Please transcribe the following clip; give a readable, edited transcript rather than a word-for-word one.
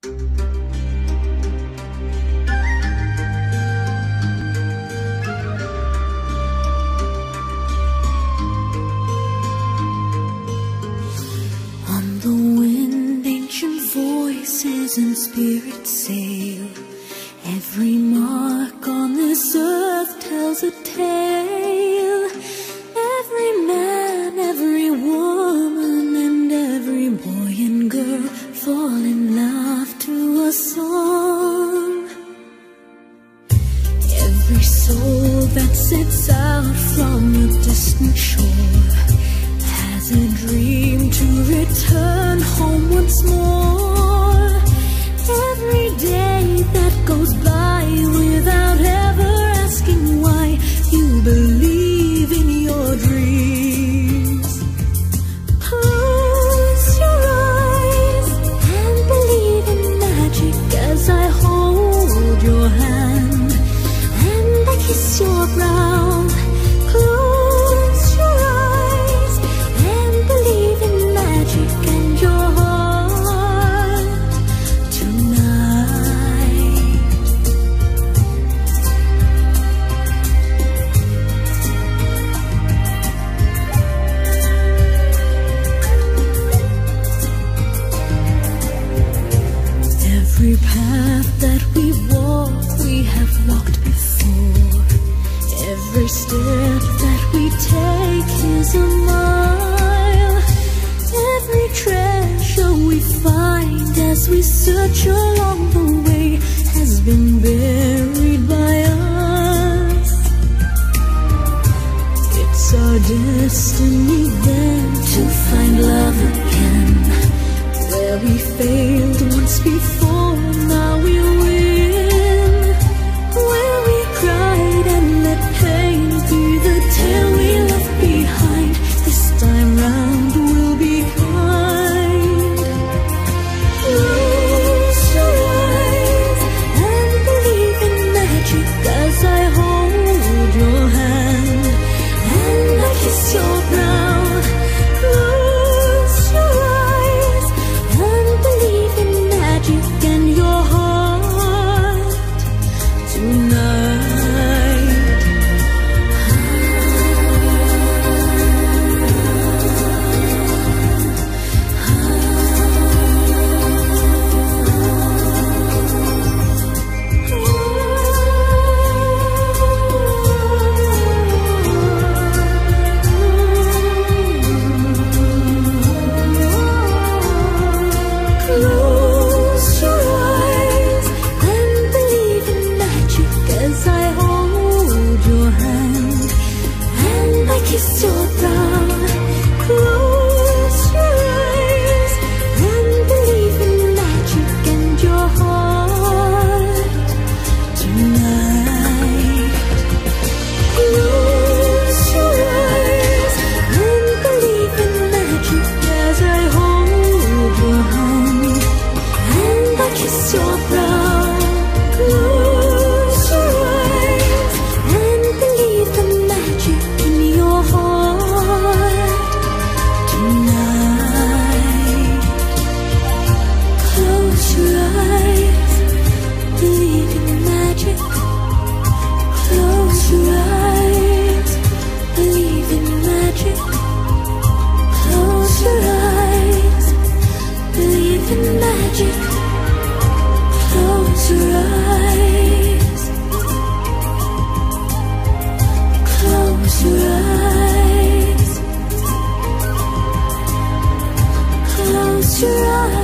And spirits sail. Every mark on this earth tells a tale. Every man, every woman, and every boy and girl fall in love to a song. Every soul that sets out from a distant shore has a dream to return home once more. Every day that goes by without ever asking why, you believe in your dreams. Close your eyes and believe in magic as I hold your hand and I kiss your brow. Close your eyes and believe in magic and your heart. Every path that we walk, we have walked before. Every step that we take is a mile. Every treasure we find as we search along the way has been buried by us. It's our destiny then to find love again. Where we failed once before, now we win. Where we cried and let pain be the tale we left behind, this time round we'll be kind. Close your eyes and believe in magic as I hold your hand and I kiss your brow. Close your eyes and believe in magic and your heart tonight. Close your eyes and believe in magic as I hold your hand and I kiss your brow. Close your eyes and believe in magic and your heart tonight. Close your eyes and believe in magic as I hold your hand and I kiss your brow. Close your eyes and believe the magic in your heart tonight. Close your eyes, believe in magic. Close your eyes, believe in magic. Close your eyes, believe in magic. Close your eyes. Close your eyes. Close your eyes.